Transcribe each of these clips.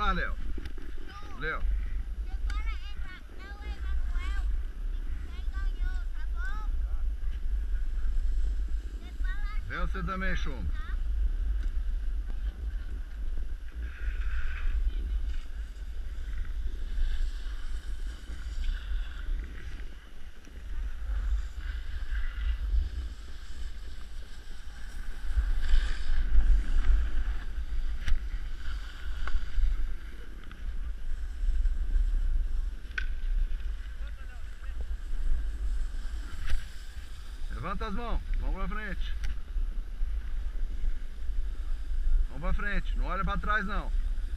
lá, Léo. Léo. Vem você também, Chumbo. Levanta as mãos, vamos pra frente. Vamos pra frente, não olha pra trás não.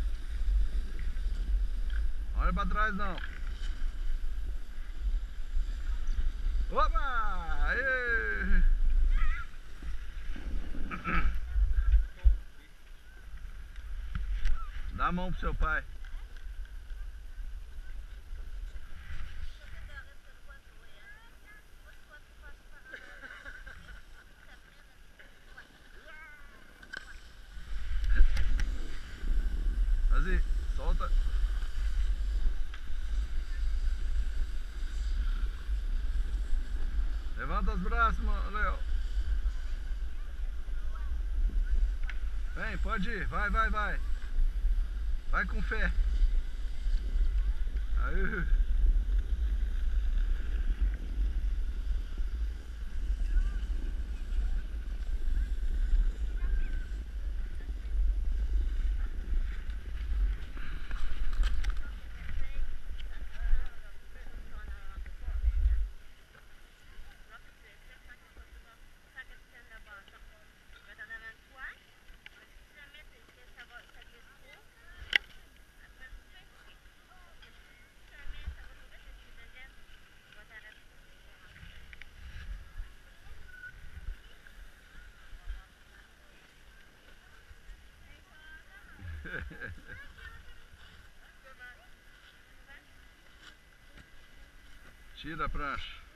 Não olha pra trás não. Opa! Aê! Dá a mão pro seu pai. Assim, solta. Levanta os braços, Léo. Vem, pode ir. Vai, vai, vai. Vai com fé. Aí. Tira a prancha.